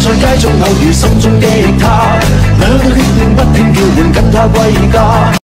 在街中偶遇心中的他，兩個血緣不停叫喚，跟他歸家。